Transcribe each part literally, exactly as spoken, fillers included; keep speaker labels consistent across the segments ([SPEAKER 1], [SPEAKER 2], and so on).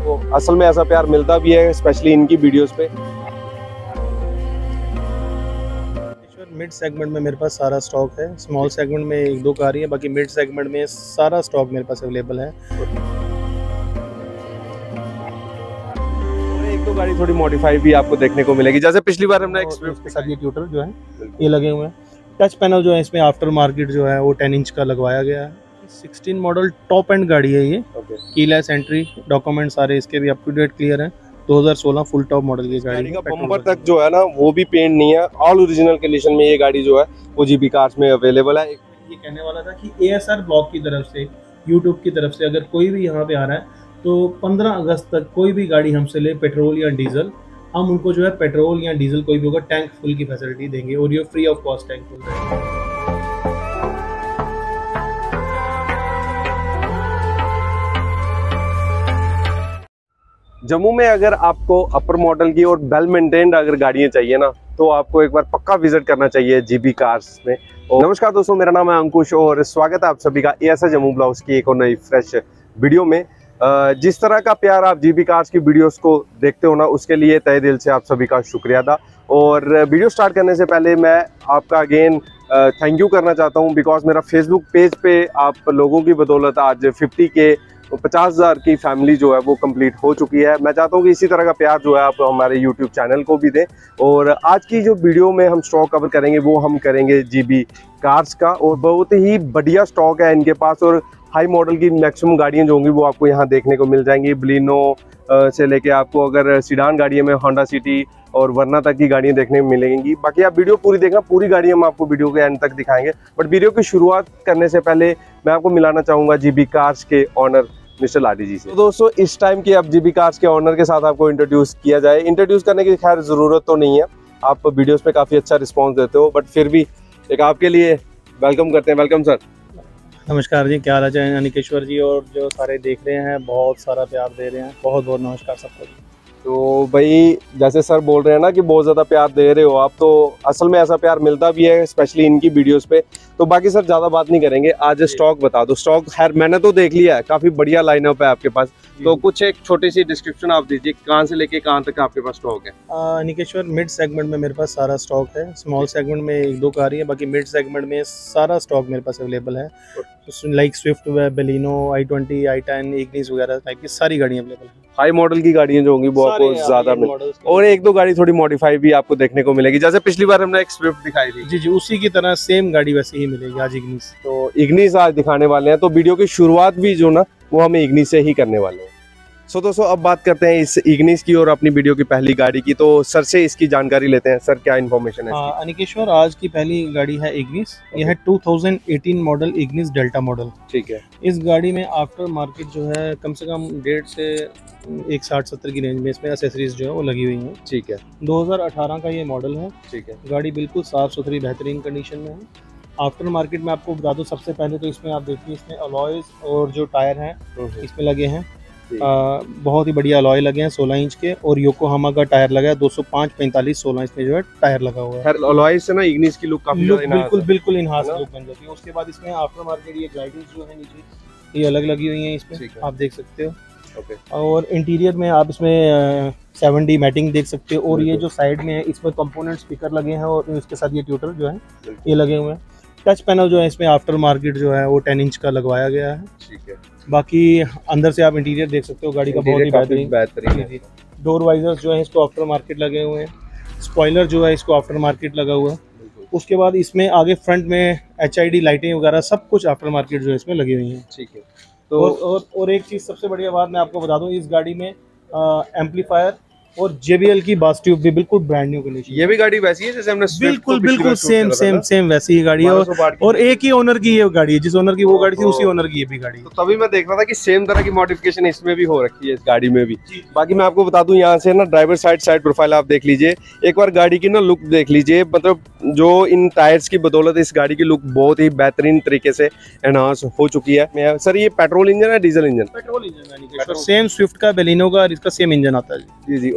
[SPEAKER 1] तो असल में ऐसा प्यार मिलता भी है, स्पेशली इनकी वीडियोस पे।
[SPEAKER 2] मिड सेगमेंट में मेरे पास सारा स्टॉक है, स्मॉल सेगमेंट में एक दो कार है, बाकी मिड सेगमेंट में सारा स्टॉक मेरे पास अवेलेबल है।
[SPEAKER 1] एक दो गाड़ी थोड़ी मॉडिफाई भी आपको देखने को मिलेगी, जैसे पिछली बार हमने
[SPEAKER 2] इसके साथ ये ट्यूटर जो है ये लगे हुए हैं। टच पैनल जो है इसमें आफ्टर मार्केट जो है वो टेन इंच का लगवाया गया है। सिक्सटीन मॉडल टॉप एंड गाड़ी है ये। कीलेस एंट्री, डॉक्यूमेंट सारे इसके भी अप टू डेट क्लियर हैं। दो हज़ार सोलह फुल टॉप मॉडल की गाड़ी
[SPEAKER 1] का बम्पर तक जो है ना वो भी पेंट नहीं है, ऑल ओरिजिनल कंडीशन में ये गाड़ी जो है वो जीबी कार्स में अवेलेबल है।
[SPEAKER 2] ये कहने वाला था कि एएसआर ब्लॉग की तरफ से, यूट्यूब की तरफ से अगर कोई भी यहाँ पे आ रहा है तो पंद्रह अगस्त तक कोई भी गाड़ी हमसे ले, पेट्रोल या डीजल, हम उनको जो है पेट्रोल या डीजल कोई भी होगा टैंक फुल की फैसिलिटी देंगे और ये free of cost tank full रहेगा।
[SPEAKER 1] जम्मू में अगर आपको अपर मॉडल की और वेल मेंटेन्ड अगर गाड़ियां चाहिए ना तो आपको एक बार पक्का विजिट करना चाहिए जीबी कार्स में। और नमस्कार दोस्तों, मेरा नाम है अंकुश और स्वागत है आप सभी का एएसआर जम्मू ब्लॉग्स की एक और नई फ्रेश वीडियो में। जिस तरह का प्यार आप जीबी कार्स की वीडियोस को देखते हो ना, उसके लिए तहे दिल से आप सभी का शुक्रिया अदा। और वीडियो स्टार्ट करने से पहले मैं आपका अगेन थैंक यू करना चाहता हूं, बिकॉज मेरा फेसबुक पेज पे आप लोगों की बदौलत आज फिफ्टी के पचास हज़ार की फैमिली जो है वो कंप्लीट हो चुकी है। मैं चाहता हूँ कि इसी तरह का प्यार जो है आप हमारे यूट्यूब चैनल को भी दें। और आज की जो वीडियो में हम स्टॉक कवर करेंगे वो हम करेंगे जीबी कार्स का, और बहुत ही बढ़िया स्टॉक है इनके पास। और हाई मॉडल की मैक्सिमम गाड़ियाँ जो होंगी वो आपको यहाँ देखने को मिल जाएंगी। बलिनो से लेके आपको अगर सीडान गाड़ियों में होंडा सिटी और वरना तक की गाड़ियाँ देखने को मिलेंगी। बाकी आप वीडियो पूरी देखना, पूरी गाड़ी हम आपको वीडियो के एंड तक दिखाएंगे। बट वीडियो की शुरुआत करने से पहले मैं आपको मिलाना चाहूँगा जीबी कार्स के ऑनर मिस्टर लाडी जी से। तो दोस्तों इस टाइम के अब जीबी कार्स के ऑनर के साथ आपको इंट्रोड्यूस किया जाए। इंट्रोड्यूस करने की खैर ज़रूरत तो नहीं है, आप वीडियोस पे काफ़ी अच्छा रिस्पांस देते हो, बट फिर भी एक आपके लिए वेलकम करते हैं। Welcome sir.
[SPEAKER 2] नमस्कार जी, क्या हाल है अनिकेश्वर जी, और जो सारे देख रहे हैं बहुत सारा प्यार दे रहे हैं, बहुत बहुत नमस्कार सबको।
[SPEAKER 1] तो भाई जैसे सर बोल रहे हैं ना कि बहुत ज़्यादा प्यार दे रहे हो आप, तो असल में ऐसा प्यार मिलता भी है, स्पेशली इनकी वीडियोस पे। तो बाकी सर ज़्यादा बात नहीं करेंगे, आज स्टॉक बता दो। स्टॉक खैर मैंने तो देख लिया है, काफ़ी बढ़िया लाइनअप है आपके पास, तो कुछ एक छोटी सी डिस्क्रिप्शन आप दीजिए, कहाँ से लेके कहाँ तक आपके पास स्टॉक है।
[SPEAKER 2] अनिकेश्वर मिड सेगमेंट में मेरे पास सारा स्टॉक है, स्मॉल सेगमेंट में एक दो कार है, बाकी मिड सेगमेंट में सारा स्टॉक मेरे पास अवेलेबल है। Like Swift, Baleno, i twenty, i ten, Ignis वगैरह टाइप की सारी गाड़ियाँ अवेलेबल है।
[SPEAKER 1] हाई मॉडल की गाड़ियाँ जो होंगी वो आपको ज्यादा मिल, और एक दो गाड़ी थोड़ी मॉडिफाई भी आपको देखने को मिलेगी, जैसे पिछली बार हमने एक स्विफ्ट दिखाई थी।
[SPEAKER 2] जी जी, उसी की तरह सेम गाड़ी वैसे ही मिलेगी आज इग्निस।
[SPEAKER 1] तो इग्निस आज दिखाने वाले हैं, तो वीडियो की शुरुआत भी जो ना वो हमें इग्निस से ही करने वाले हैं। सो so, दोस्तों अब बात करते हैं इस इग्निस की और अपनी वीडियो की पहली गाड़ी की। तो सर से इसकी जानकारी लेते हैं। सर क्या इन्फॉर्मेशन है?
[SPEAKER 2] अनिकेश्वर आज की पहली गाड़ी है इग्निस। यह है two thousand eighteen model Ignis Delta model.
[SPEAKER 1] ठीक है।
[SPEAKER 2] इस गाड़ी में आफ्टर मार्केट जो है कम से कम डेढ़ से एक साठ सत्तर की रेंज में इसमें एसेसरीज जो है वो लगी हुई हैं।
[SPEAKER 1] ठीक है।
[SPEAKER 2] दो हज़ार अठारह का ये मॉडल है।
[SPEAKER 1] ठीक है। गाड़ी
[SPEAKER 2] बिल्कुल साफ सुथरी बेहतरीन कंडीशन में है। आफ्टर मार्केट में आपको बता दूं, सबसे पहले तो इसमें आप देखिए इसमें अलॉयज और जो टायर हैं इसमें लगे हैं, आ, बहुत ही बढ़िया अलॉय लगे हैं सोलह इंच के, और योकोहामा का टायर लगा है दो सौ पाँच पैंतालीस सोलह इसमें जो है टायर लगा हुआ है।
[SPEAKER 1] अलॉय से ना इग्निस की लुक काफी
[SPEAKER 2] बिल्कुल बिल्कुल इनहांस लुक बन जाती है। उसके बाद इसमें आफ्टर मार्केट ये ग्लाइडिंग्स जो है नीचे ये अलग लगी हुई हैं इसमें, आप देख सकते हो।
[SPEAKER 1] ओके।
[SPEAKER 2] और इंटीरियर में आप इसमें सेवन डी मैटिंग देख सकते हो, और ये जो साइड में है इसमें कंपोनेंट स्पीकर लगे हैं, और इसके साथ ये ट्यूटर जो है ये लगे हुए हैं। टच पैनल जो है इसमें आफ्टर मार्केट जो है वो टेन इंच का लगवाया गया है।
[SPEAKER 1] ठीक है।
[SPEAKER 2] बाकी अंदर से आप इंटीरियर देख सकते हो गाड़ी का, बहुत ही बेहतरीन बेहतरीन। डोर वाइजर्स जो है इसको आफ्टर मार्केट लगे हुए हैं। स्पॉइलर जो है इसको आफ्टर मार्केट लगा हुआ है। उसके बाद इसमें आगे फ्रंट में एच आई डी लाइटें वगैरह सब कुछ आफ्टर मार्केट जो है इसमें लगी हुई हैं।
[SPEAKER 1] ठीक है।
[SPEAKER 2] तो और और, और एक चीज़ सबसे बढ़िया बात मैं आपको बता दूं, इस गाड़ी में एम्पलीफायर और जे बी एल की बास ट्यूब भी बिल्कुल ब्रांड न्यू कंडीशन।
[SPEAKER 1] ये भी गाड़ी वैसी है जैसे हमने
[SPEAKER 2] बिल्कुल बिल्कुल सेम सेम सेम वैसी ही गाड़ी है, और, और एक ही ओनर की ये गाड़ी है, जिस ओनर की वो गाड़ी थी उसी ओनर की ये भी गाड़ी है।
[SPEAKER 1] तो तभी मैं देख रहा था कि सेम तरह की मॉडिफिकेशन इसमें भी हो रखी है इस गाड़ी में भी। बाकी मैं आपको बता दूं, यहाँ से ना ड्राइवर साइड साइड प्रोफाइल आप देख लीजिए, एक बार गाड़ी की ना लुक देख लीजिए। मतलब जो इन टायर्स की बदौलत इस गाड़ी की लुक बहुत ही बेहतरीन तरीके से एनहांस हो चुकी है। सर ये पेट्रोल इंजन है diesel engine?
[SPEAKER 2] Petrol engine, same Swift का, बेलिनो का, इसका सेम इंजन आता है।
[SPEAKER 1] जी जी।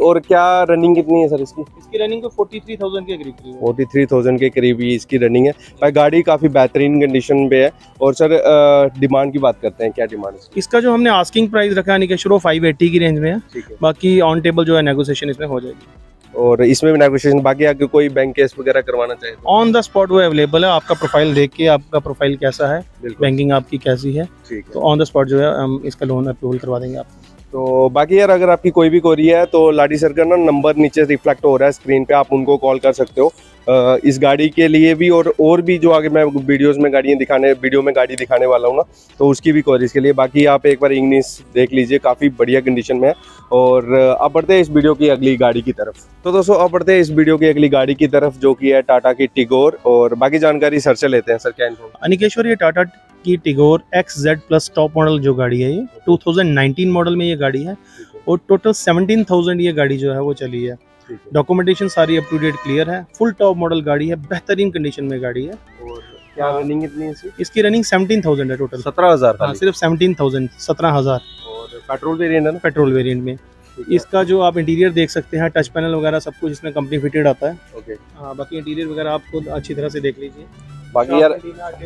[SPEAKER 1] और क्या रनिंग कितनी है सर इसकी?
[SPEAKER 2] इसकी रनिंग तो फोर्टी थ्री थाउजेंड के करीब करीब है।
[SPEAKER 1] फोर्टी थ्री थाउजेंड के करीब ही इसकी रनिंग है भाई। गाड़ी काफ़ी बेहतरीन कंडीशन पे है। और सर डिमांड की बात करते हैं, क्या डिमांड है
[SPEAKER 2] इसका? जो हमने आस्किंग प्राइस रखा है निकेश वो फाइव एट्टी की रेंज में है,
[SPEAKER 1] ठीक है।
[SPEAKER 2] बाकी ऑन टेबल जो है नेगोशिएशन इसमें हो जाएगी।
[SPEAKER 1] और इसमें भी नेगोशिएशन, बाकी आगे कोई बैंक केस वगैरह करवाना चाहे तो
[SPEAKER 2] ऑन द स्पॉट वो अवेलेबल है। आपका प्रोफाइल देख के, आपका प्रोफाइल कैसा है, बैंकिंग आपकी कैसी है,
[SPEAKER 1] ठीक है,
[SPEAKER 2] तो ऑन द स्पॉट जो है हम इसका लोन अप्रूवल करवा देंगे आपको।
[SPEAKER 1] तो बाकी यार अगर आपकी कोई भी क्वेरी है तो लाडी सर का ना नंबर नीचे रिफ्लेक्ट हो रहा है स्क्रीन पे, आप उनको कॉल कर सकते हो इस गाड़ी के लिए भी, और और भी जो आगे मैं वीडियोस में गाड़ियाँ दिखाने वीडियो में गाड़ी दिखाने वाला हूँ ना, तो उसकी भी क्वेरीज के लिए। बाकी आप एक बार इंग्लिश देख लीजिए, काफ़ी बढ़िया कंडीशन में है। और अब बढ़ते हैं इस वीडियो की अगली गाड़ी की तरफ। तो दोस्तों अब बढ़ते हैं इस वीडियो की अगली गाड़ी की तरफ, जो कि है टाटा की टिगोर। और बाकी जानकारी सर से लेते हैं। सर क्या इन्फॉर्मेशन?
[SPEAKER 2] अनिकेश्वर, ये टाटा की Tigor X Z plus top model जो गाड़ी है, ये टू थाउजेंड नाइनटीन मॉडल में ये गाड़ी है और टोटल सेवनटीन थाउजेंड ये गाड़ी जो है वो चली है। डॉक्यूमेंटेशन सारी अप टू डेट क्लियर है, फुल टॉप मॉडल गाड़ी है, बेहतरीन कंडीशन में गाड़ी है।
[SPEAKER 1] और क्या रनिंग कितनी है इसकी?
[SPEAKER 2] इसकी रनिंग सेवनटीन थाउजेंड है टोटल।
[SPEAKER 1] सत्रह हजार
[SPEAKER 2] हाँ, सिर्फ सेवनटीन थाउजेंड, सत्रह हजार।
[SPEAKER 1] और पेट्रोल वेरिएंट है ना?
[SPEAKER 2] पेट्रोल वेरिएंट में। इसका जो आप इंटीरियर देख सकते हैं, टच पैनल वगैरह सब कुछ इसमें कंपनी फिटेड आता है।
[SPEAKER 1] ओके।
[SPEAKER 2] हाँ, बाकी इंटीरियर वगैरह आप खुद अच्छी तरह से देख लीजिए।
[SPEAKER 1] बाकी यार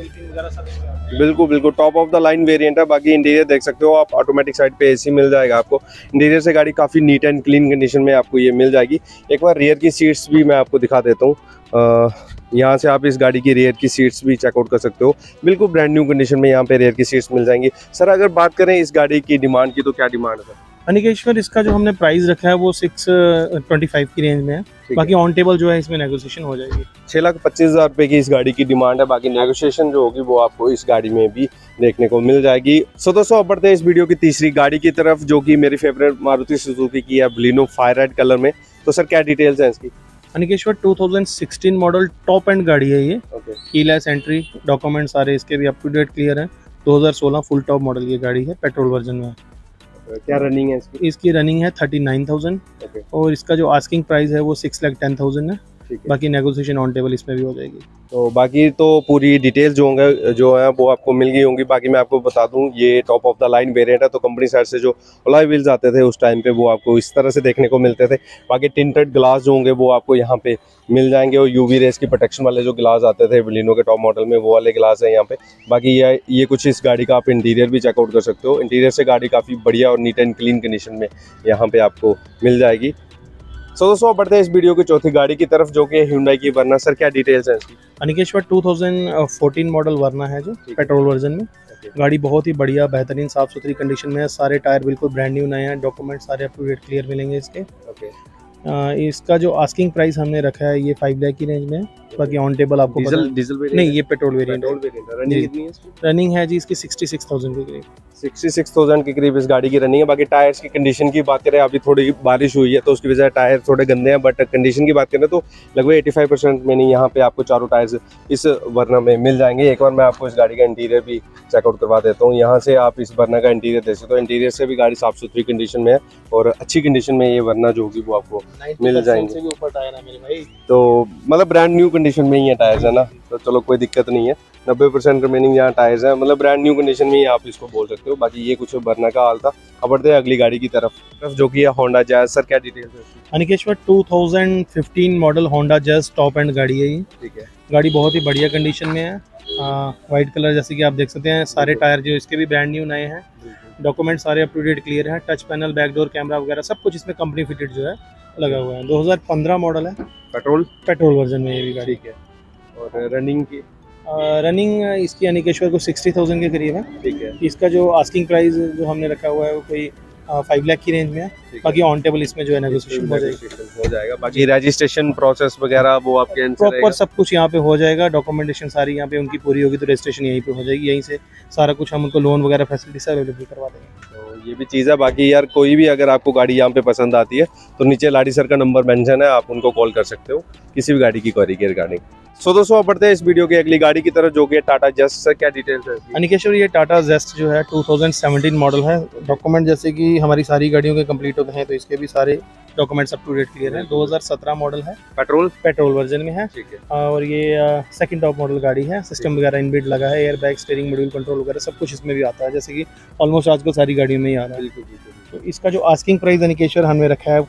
[SPEAKER 1] बिल्कुल बिल्कुल top of the line variant है। बाकी इंटीरियर देख सकते हो आप, ऑटोमेटिक साइड पे एसी मिल जाएगा आपको। इंटीरियर से गाड़ी काफ़ी नीट एंड क्लीन कंडीशन में आपको ये मिल जाएगी। एक बार रियर की सीट्स भी मैं आपको दिखा देता हूँ। यहाँ से आप इस गाड़ी की रियर की सीट्स भी चेकआउट कर सकते हो, बिल्कुल ब्रांड न्यू कंडीशन में यहाँ पे रियर की सीट्स मिल जाएंगी। सर अगर बात करें इस गाड़ी की डिमांड की, तो क्या डिमांड है सर?
[SPEAKER 2] अनिकेश्वर, इसका जो हमने प्राइस रखा है वो सिक्स ट्वेंटी फाइव की रेंज में है, बाकी ऑन टेबल जो है इसमें नेगोशिएशन हो जाएगी।
[SPEAKER 1] छः लाख पच्चीस हज़ार रुपये की इस गाड़ी की डिमांड है। बाकी नेगोशिएशन जो होगी वो आपको इस गाड़ी में भी देखने को मिल जाएगी। सो दोस्तों अब बढ़ते हैं इस वीडियो की तीसरी गाड़ी की तरफ, जो कि मेरी फेवरेट मारुति सुजुकी की है, बलिनो फायर रेड कलर में। तो सर क्या डिटेल्स हैं इसकी?
[SPEAKER 2] Anikeshwar, two thousand sixteen model top end गाड़ी है ये।
[SPEAKER 1] ओके।
[SPEAKER 2] कीलेस एंट्री, डॉक्यूमेंट सारे इसके भी अप टू डेट क्लियर है। दो हज़ार सोलह फुल टॉप मॉडल की गाड़ी है, पेट्रोल वर्जन में।
[SPEAKER 1] क्या रनिंग है इसकी?
[SPEAKER 2] इसकी रनिंग है थर्टी नाइन थाउजेंड और इसका जो आस्किंग प्राइस है वो सिक्स लाख टेन थाउजेंड है। बाकी नेगोशिएशन ऑन टेबल इसमें भी हो जाएगी।
[SPEAKER 1] तो बाकी तो पूरी डिटेल्स जो होंगे जो है वो आपको मिल गई होंगी। बाकी मैं आपको बता दूं ये top of the line variant है, तो कंपनी साइड से जो अलॉय व्हील्स आते थे उस टाइम पे वो आपको इस तरह से देखने को मिलते थे। बाकी टिंटेड ग्लास जो होंगे वो आपको यहाँ पे मिल जाएंगे, और यूवी रेस की प्रोटेक्शन वाले जो ग्लास आते थे बलिनो के टॉप मॉडल में वो वाले ग्लास है यहाँ पे। बाकी ये ये कुछ इस गाड़ी का आप इंटीरियर भी चेकआउट कर सकते हो। इंटीरियर से गाड़ी काफ़ी बढ़िया और नीट एंड क्लीन कंडीशन में यहाँ पे आपको मिल जाएगी। सो दोस्तों बढ़ते हैं इस वीडियो की चौथी गाड़ी की तरफ, जो कि Hyundai की वर्ना। सर क्या डिटेल्स हैं इसकी?
[SPEAKER 2] Anikeshwar, two thousand fourteen model Verna है जो पेट्रोल वर्जन में। गाड़ी बहुत ही बढ़िया बेहतरीन साफ सुथरी कंडीशन में है। सारे टायर बिल्कुल ब्रांड न्यू नए हैं, डॉक्यूमेंट सारे अप टू डेट क्लियर मिलेंगे इसके।
[SPEAKER 1] ओके।
[SPEAKER 2] आ, इसका जो आस्किंग प्राइस हमने रखा है ये फाइव लाख की रेंज में है। बाकी ऑन टेबल आपको
[SPEAKER 1] डीजल डीजल वेरिएंट
[SPEAKER 2] नहीं, ये पेट्रोल वेरिएंट है।
[SPEAKER 1] रनिंग कितनी है इसकी?
[SPEAKER 2] रनिंग है जी इसकी सिक्सटी सिक्स थाउजेंड के करीब।
[SPEAKER 1] सिक्सटी सिक्स थाउजेंड के करीब इस गाड़ी की रनिंग है। बाकी टायर्स की कंडीशन की बात करें, अभी थोड़ी बारिश हुई है तो उसकी वजह से टायर थोड़े गंदे हैं, बट कंडीशन की बात करें तो लगभग पचासी परसेंट में नहीं यहाँ पे आपको चारों टायर्स इस वर्ना में मिल जाएंगे। एक बार मैं आपको इस गाड़ी का इंटीरियर भी चेकआउट करवा देता हूँ। यहाँ से आप इस वर्ना का इंटीरियर देख सकते हो। इंटीरियर से भी गाड़ी साफ सुथरी कंडीशन में है और अच्छी कंडीशन में ये वर्ना जो होगी वो आपको मिल जाएंगे।
[SPEAKER 2] से भी ऊपर टायर है मेरे भाई,
[SPEAKER 1] तो मतलब ब्रांड न्यू कंडीशन में ही है टायर्स है ना, तो चलो कोई दिक्कत नहीं है। नब्बे परसेंट रिमेनिंग यहाँ टायर्स हैं, मतलब ब्रांड न्यू कंडीशन में ही आप इसको बोल सकते हो। बाकी ये कुछ वर्ना का हाल था। अब बढ़ते हैं अगली गाड़ी की तरफ, जो कि है होंडा जैज। सर क्या डिटेल्स है?
[SPEAKER 2] Anikeshwar, two thousand fifteen model Honda Jazz top end गाड़ी है ये।
[SPEAKER 1] ठीक है।
[SPEAKER 2] गाड़ी बहुत ही बढ़िया कंडीशन में है। वाइट कलर जैसे कि आप देख सकते हैं, सारे टायर जो इसके भी ब्रांड न्यू नए हैं, डॉक्यूमेंट सारे अप टू डेट क्लियर है। टच पैनल, बैकडोर कैमरा वगैरह सब कुछ इसमें कंपनी फिटेड जो है लगा हुआ है। दो हज़ार पंद्रह मॉडल है,
[SPEAKER 1] पेट्रोल
[SPEAKER 2] पेट्रोल वर्जन में ये भी गाड़ी।
[SPEAKER 1] ठीक है। और रनिंग की
[SPEAKER 2] रनिंग इसकी अनिकेश्वर को सिक्सटी थाउजेंड के करीब है।
[SPEAKER 1] ठीक है।
[SPEAKER 2] इसका जो आस्किंग प्राइस जो हमने रखा हुआ है वो कोई फाइव लाख की रेंज में है। बाकी ऑन टेबल इसमें जो है नेगोशिएशन हो जाएगा
[SPEAKER 1] हो जाएगा। बाकी रजिस्ट्रेशन प्रोसेस वगैरह वो आपके
[SPEAKER 2] प्रॉपर सब कुछ यहाँ पे हो जाएगा। डॉक्यूमेंटेशन सारी यहाँ पे उनकी पूरी होगी तो रजिस्ट्रेशन यहीं पे हो जाएगी। यहीं से सारा कुछ हम उनको लोन वगैरह फैसिलिटी सब अवेलेबल करवा देंगे।
[SPEAKER 1] तो ये भी चीज़ है। बाकी यार कोई भी अगर आपको गाड़ी यहाँ पे पसंद आती है तो नीचे लाडी सर का नंबर मेंशन है, आप उनको कॉल कर सकते हो किसी भी गाड़ी की क्वेरी के रिगार्डिंग। सो दोस्तों अब बढ़ते हैं इस वीडियो की अगली गाड़ी की तरफ, जो कि टाटा जेस्ट। सर क्या डिटेल्स है?
[SPEAKER 2] अनिकेश्वर, ये टाटा जेस्ट जो है टू थाउजेंड सेवनटीन मॉडल है। डॉक्यूमेंट जैसे कि हमारी सारी गाड़ियों के कंप्लीट होते हैं तो इसके भी सारे documents up to date clear है। दो हज़ार सत्रह मॉडल है,
[SPEAKER 1] पेट्रोल
[SPEAKER 2] पेट्रोल वर्जन में है।
[SPEAKER 1] ठीक है।
[SPEAKER 2] और ये सेकंड टॉप मॉडल गाड़ी है। सिस्टम वगैरह इनबिल्ट लगा है, air bag, steering module, control वगैरह सब कुछ इसमें भी आता है, जैसे कि ऑलमोस्ट आजकल सारी गाड़ियों में ही आ रहा है। तो इसका जो आस्किंग प्राइस अनिकेश्वर हमने रखा है कोई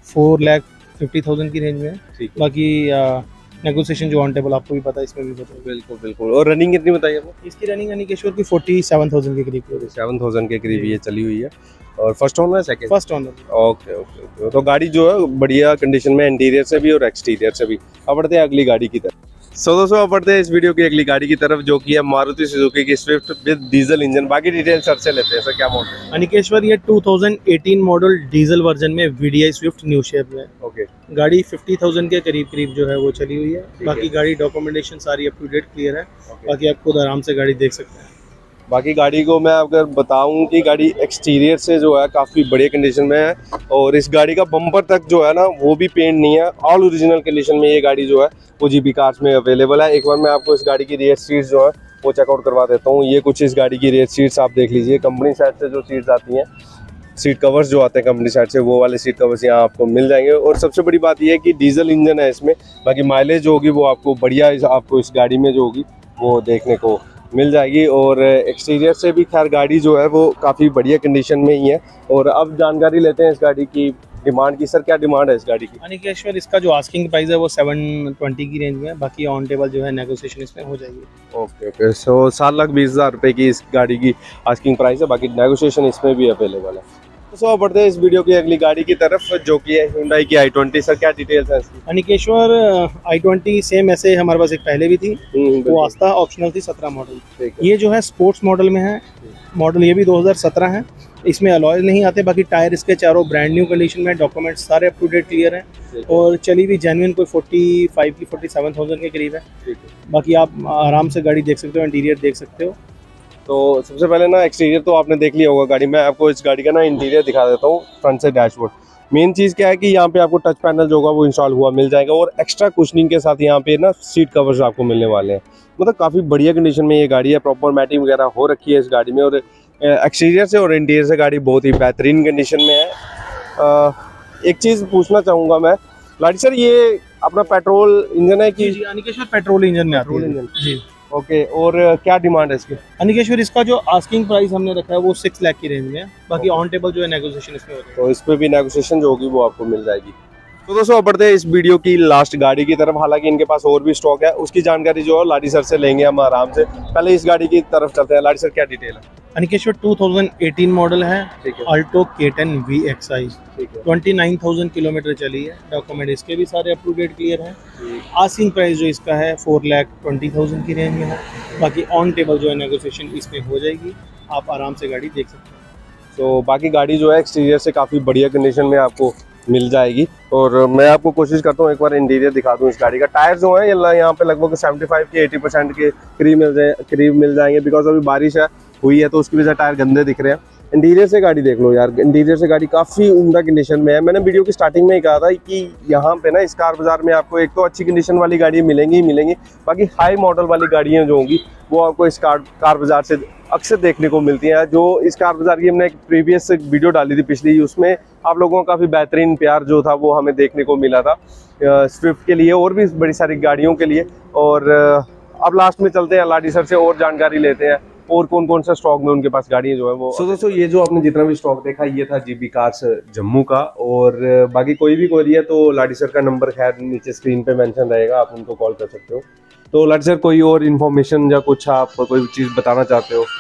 [SPEAKER 2] फोर लाख फिफ्टी थाउजेंड की रेंज में है।
[SPEAKER 1] ठीक है।
[SPEAKER 2] बाकी नेगोशिएशन जो ऑन टेबल आपको भी पता है, इसमें भी पता है।
[SPEAKER 1] बिल्कुल बिल्कुल। और रनिंग कितनी बताइए आपको?
[SPEAKER 2] इसकी रनिंग अनिकेश्वर की फोर्टी सेवन थाउजेंड के करीब
[SPEAKER 1] सेवन थाउजेंड के करीब ये चली हुई है। और फर्स्ट ओनर है second?
[SPEAKER 2] First owner.
[SPEAKER 1] Okay okay okay. तो गाड़ी जो है बढ़िया कंडीशन में, इंटीरियर से भी और एक्सटीरियर से भी। अब बढ़ते हैं अगली गाड़ी की तरफ। सो so, दोस्तों अब बढ़ते हैं इस वीडियो की अगली गाड़ी की तरफ, जो कि है मारुति सुजुकी की स्विफ्ट विद डीजल इंजन। बाकी डिटेल सर से लेते हैं। सर क्या मॉडल है?
[SPEAKER 2] अनिकेश्वर ये two thousand eighteen model diesel version में वीडीआई स्विफ्ट न्यू शेप में।
[SPEAKER 1] ओके।
[SPEAKER 2] गाड़ी फिफ्टी थाउजेंड के करीब करीब जो है वो चली हुई है। बाकी गाड़ी डॉक्यूमेंटेशन सारी अप टू डेट क्लियर है। बाकी आप खुद आराम से गाड़ी देख सकते हैं।
[SPEAKER 1] बाकी गाड़ी को मैं अगर बताऊं कि गाड़ी एक्सटीरियर से जो है काफ़ी बढ़िया कंडीशन में है, और इस गाड़ी का बम्पर तक जो है ना वो भी पेंट नहीं है, ऑल ओरिजिनल कंडीशन में ये गाड़ी जो है वो जीबी कार्स में अवेलेबल है। एक बार मैं आपको इस गाड़ी की रेयर सीट्स जो है वो चेकआउट करवा देता हूँ। ये कुछ इस गाड़ी की रेयर सीट्स आप देख लीजिए। कंपनी साइड से जो सीट्स आती हैं, सीट कवर्स जो आते हैं कंपनी साइड से, वो वाले सीट कवर्स यहाँ आपको मिल जाएंगे। और सबसे बड़ी बात यह है कि डीजल इंजन है इसमें। बाकी माइलेज जो होगी वो आपको बढ़िया आपको इस गाड़ी में जो होगी वो देखने को मिल जाएगी। और एक्सटीरियर से भी खैर गाड़ी जो है वो काफ़ी बढ़िया कंडीशन में ही है। और अब जानकारी लेते हैं इस गाड़ी की डिमांड की। सर क्या डिमांड है इस गाड़ी की?
[SPEAKER 2] अनिकेश्वर इसका जो आस्किंग प्राइस है वो सेवन ट्वेंटी की रेंज में है। बाकी ऑन टेबल जो है नेगोशिएशन इसमें हो जाएगी।
[SPEAKER 1] Okay okay. सो सात लाख बीस हज़ार रुपये की इस गाड़ी की आस्किंग प्राइस है। बाकी नेगोशिएशन इसमें भी अवेलेबल है। तो अब बढ़ते हैं इस वीडियो की अगली गाड़ी की तरफ, जो कि है Hyundai की आई ट्वेंटी। सर क्या डिटेल्स हैं इसकी?
[SPEAKER 2] अनिकेश्वर आई ट्वेंटी सेम ऐसे हमारे पास एक पहले भी थी, वो आस्था ऑप्शनल थी, सत्रह मॉडल। ये जो है स्पोर्ट्स मॉडल में है। मॉडल ये भी दो हज़ार सत्रह है। इसमें अलॉय नहीं आते। बाकी टायर इसके चारों ब्रांड न्यू कंडीशन में, डॉक्यूमेंट्स सारे अप टू डेट क्लियर हैं। और चली भी जेन्युइन कोई फोर्टी फाइव की फोर्टी सेवन थाउजेंड के करीब है। बाकी आप आराम से गाड़ी देख सकते हो, इंटीरियर देख सकते हो।
[SPEAKER 1] तो सबसे पहले ना एक्सटीरियर तो आपने देख लिया होगा गाड़ी में। आपको इस गाड़ी का ना इंटीरियर दिखा देता हूँ फ्रंट से डैशबोर्ड। मेन चीज़ क्या है कि यहाँ पे आपको टच पैनल जो होगा वो इंस्टॉल हुआ मिल जाएगा, और एक्स्ट्रा कुशनिंग के साथ यहाँ पे ना सीट कवर्स आपको मिलने वाले हैं। मतलब काफ़ी बढ़िया कंडीशन में ये गाड़ी है। प्रॉपर मैटिंग वगैरह हो रखी है इस गाड़ी में। और एक्सटीरियर से और इंटीरियर से गाड़ी बहुत ही बेहतरीन कंडीशन में है। आ, एक चीज़ पूछना चाहूँगा मैं लाडी सर, ये अपना पेट्रोल इंजन है कि?
[SPEAKER 2] अनिकेश्वर पेट्रोल इंजन में आती है जी।
[SPEAKER 1] ओके। और क्या डिमांड है इसकी?
[SPEAKER 2] अनिकेश्वर इसका जो आस्किंग प्राइस हमने रखा है वो सिक्स लाख की रेंज में है। बाकी ऑन टेबल जो है नेगोशिएशन इसमें हो जाएगा।
[SPEAKER 1] तो इस पे भी नेगोशिएशन जो होगी वो आपको मिल जाएगी। तो दोस्तों अब बढ़ते हैं इस वीडियो की लास्ट गाड़ी की तरफ। हालांकि इनके पास और भी स्टॉक है, उसकी जानकारी जो है लाडी सर से लेंगे हम आराम से। पहले इस गाड़ी की तरफ चलते हैं। लाडी सर क्या डिटेल है?
[SPEAKER 2] Anikeshwar two thousand eighteen model है। Alto K ten V X I, twenty nine thousand kilometre चली है। डॉक्यूमेंट इसके भी सारे अप टू डेट क्लियर हैं। आस्किंग प्राइस जो इसका है फोर लाख ट्वेंटी थाउजेंड की रेंज में है। बाकी ऑन टेबल जो है नेगोशिएशन इसमें हो जाएगी। आप आराम से गाड़ी देख सकते हैं।
[SPEAKER 1] तो बाकी गाड़ी जो है एक्सटीरियर से काफ़ी बढ़िया कंडीशन में आपको मिल जाएगी। और मैं आपको कोशिश करता हूँ एक बार इंटीरियर दिखा दूँ इस गाड़ी का। टायर जो है ये यहाँ पे लगभग सेवेंटी फाइव के एटी परसेंट के करीब मिल जाए करीब मिल जाएंगे। बिकॉज अभी बारिश है हुई है तो उसकी वजह से टायर गंदे दिख रहे हैं। इंटीरियर से गाड़ी देख लो यार, इंटीरियर से गाड़ी काफ़ी उम्दा कंडीशन में है। मैंने वीडियो की स्टार्टिंग में ही कहा था कि यहाँ पे ना इस कार बाजार में आपको एक तो अच्छी कंडीशन वाली गाड़ी मिलेंगी ही मिलेंगी। बाकी हाई मॉडल वाली गाड़ियाँ जो होंगी वो आपको इस कार कार बाजार से अक्सर देखने को मिलती हैं। जो इस कार बाजार की हमने एक प्रीवियस वीडियो डाली थी पिछली, उसमें आप लोगों का काफ़ी बेहतरीन प्यार जो था वो हमें देखने को मिला था स्विफ्ट के लिए और भी बड़ी सारी गाड़ियों के लिए। और अब लास्ट में चलते हैं लाडी सर से और जानकारी लेते हैं और कौन कौन सा स्टॉक में उनके पास गाड़ियाँ जो है वो। सो दोस्तों ये जो आपने जितना भी स्टॉक देखा ये था जीबी कार्स जम्मू का। और बाकी कोई भी क्वेरी है तो लाडी सर का नंबर खैर नीचे स्क्रीन पे मेंशन रहेगा, आप उनको कॉल कर सकते हो। तो लाडी सर कोई और इन्फॉर्मेशन या कुछ आप कोई चीज़ बताना चाहते हो?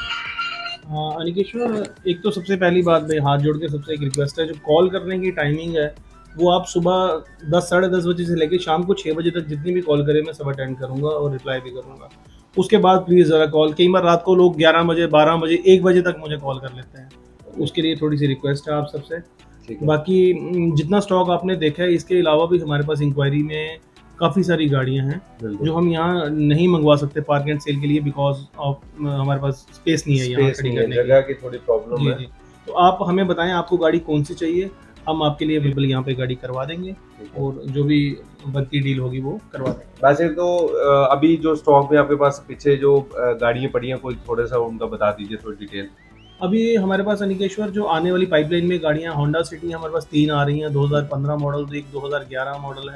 [SPEAKER 2] हाँ अनिकेश्वर, एक तो सबसे पहली बात भाई हाथ जोड़ के सबसे एक रिक्वेस्ट है, जो कॉल करने की टाइमिंग है वो आप सुबह दस साढ़े दस बजे से लेकर शाम को छः बजे तक जितनी भी कॉल करें मैं सब अटेंड करूँगा और रिप्लाई भी करूँगा। उसके बाद प्लीज़ ज़रा कॉल, कई बार रात को लोग ग्यारह बजे बारह बजे एक बजे तक मुझे कॉल कर लेते हैं, उसके लिए थोड़ी सी रिक्वेस्ट है आप सबसे। बाकी जितना स्टॉक आपने देखा है इसके अलावा भी हमारे पास इंक्वायरी में काफ़ी सारी गाड़ियां हैं जो हम यहाँ नहीं मंगवा सकते पार्क एंड सेल के लिए, बिकॉज ऑफ हमारे पास स्पेस नहीं है यहाँ खड़ी करने
[SPEAKER 1] जगह की थोड़ी प्रॉब्लम है।
[SPEAKER 2] तो आप हमें बताएं आपको गाड़ी कौन सी चाहिए, हम आपके लिए बिल्कुल यहाँ पे गाड़ी करवा देंगे और जो भी बनती डील होगी वो करवा देंगे।
[SPEAKER 1] वैसे तो अभी जो स्टॉक में आपके पास पीछे जो गाड़ियाँ पड़ी हैं कोई थोड़ा सा उनका बता दीजिए थोड़ी डिटेल।
[SPEAKER 2] अभी हमारे पास अनिकेश्वर जो आने वाली पाइपलाइन में गाड़ियाँ होंडा सिटी हमारे पास तीन आ रही हैं, दो हज़ार पंद्रह मॉडल, एक दो हज़ार ग्यारह मॉडल है,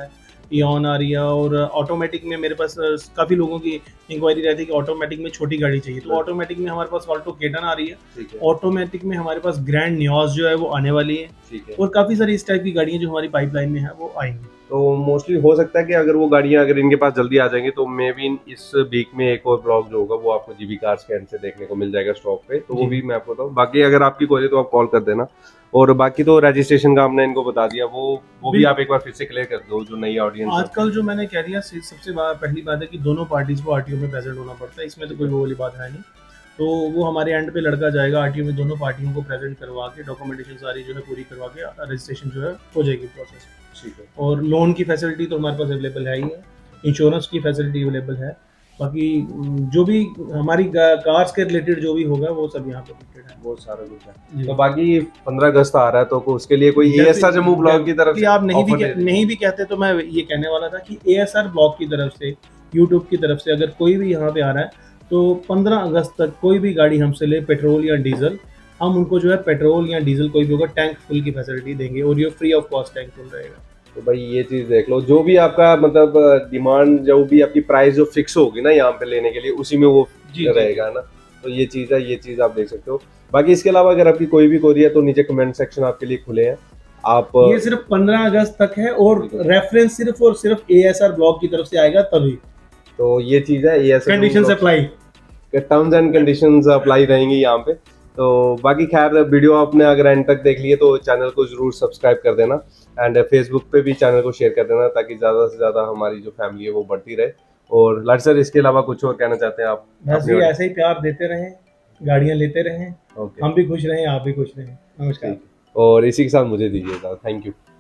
[SPEAKER 2] इॉन आ रही है, और ऑटोमेटिक में मेरे पास अ, काफ़ी लोगों की इंक्वायरी रहती है कि ऑटोमेटिक में छोटी गाड़ी चाहिए, तो ऑटोमेटिक में हमारे पास ऑल्टो केटन आ रही है, ऑटोमेटिक में हमारे पास ग्रैंड नियोज जो है वो आने वाली है,
[SPEAKER 1] ठीक है।
[SPEAKER 2] और काफ़ी सारी इस टाइप की गाड़ियाँ जो हमारी पाइपलाइन में है वो आएंगी।
[SPEAKER 1] तो मोस्टली हो सकता है कि अगर वो गाड़ियां अगर इनके पास जल्दी आ जाएंगी तो मे बी इस वीक में एक और ब्लॉग जो होगा वो आपको जीबी कार्स के एंड से देखने को मिल जाएगा स्टॉक पे, तो वो भी मैं आपको बताऊँ। बाकी अगर आपकी कोई है तो आप कॉल कर देना, और बाकी तो रजिस्ट्रेशन का हमने इनको बता दिया, वो वो भी आप एक बार फिर से क्लियर कर दो जो नई ऑडियंस।
[SPEAKER 2] आजकल जो मैंने कह दिया, सबसे पहली बात है कि दोनों पार्टीज को आरटीओ में प्रेजेंट होना पड़ता है, इसमें तो कोई वो वाली बात है नहीं। तो वो हमारे एंड पे लड़का जाएगा आरटीओ में, दोनों पार्टियों को प्रेजेंट करवा के डॉक्यूमेंटेशन सारी जो है पूरी करवा के रजिस्ट्रेशन जो है हो जाएगी प्रोसेस।
[SPEAKER 1] ठीक है।
[SPEAKER 2] और लोन की फैसिलिटी तो हमारे पास अवेलेबल है ही है, इंश्योरेंस की फैसिलिटी अवेलेबल है, बाकी जो भी हमारी कार्स के रिलेटेड जो भी होगा वो सब यहाँ पे है,
[SPEAKER 1] वो सारा कुछ है। तो बाकी पंद्रह अगस्त आ रहा है, तो उसके लिए कोई एएसआर जम्मू ब्लॉग की तरफ से
[SPEAKER 2] आप नहीं भी नहीं भी कहते तो मैं ये कहने वाला था कि एएसआर ब्लॉग की तरफ से, यूट्यूब की तरफ से अगर कोई भी यहाँ पे आ रहा है तो पंद्रह अगस्त तक कोई भी गाड़ी हमसे ले, पेट्रोल या डीजल, हम उनको जो है पेट्रोल या डीजल कोई भी होगा टैंक फुल की फैसिलिटी देंगे, और ये free of cost tank full रहेगा।
[SPEAKER 1] तो भाई ये चीज देख लो, जो भी आपका मतलब डिमांड, जो भी आपकी प्राइस जो फिक्स होगी ना यहाँ पे लेने के लिए, उसी में वो रहेगा ना। तो ये चीज है, ये चीज आप देख सकते हो। बाकी इसके अलावा अगर आपकी कोई भी क्वेरी है तो नीचे कमेंट सेक्शन आपके लिए खुले हैं। आप
[SPEAKER 2] ये सिर्फ पंद्रह अगस्त तक है, और रेफरेंस सिर्फ और सिर्फ एएसआर ब्लॉग की तरफ से आएगा तभी।
[SPEAKER 1] तो ये चीज है, ASR
[SPEAKER 2] conditions apply,
[SPEAKER 1] terms and conditions apply रहेंगी यहाँ पे। तो बाकी खैर वीडियो आपने अगर एंड तक देख लिए तो चैनल को जरूर सब्सक्राइब कर देना, एंड फेसबुक पे भी चैनल को शेयर कर देना, ताकि ज़्यादा से ज़्यादा हमारी जो फैमिली है वो बढ़ती रहे। और लाट सर, इसके अलावा कुछ और कहना चाहते हैं आप?
[SPEAKER 2] बस ये ऐसे ही प्यार देते रहें, गाड़ियाँ लेते रहें, हम भी खुश रहें, आप भी खुश रहें। नमस्कार।
[SPEAKER 1] और इसी के साथ मुझे दीजिएगा, थैंक यू।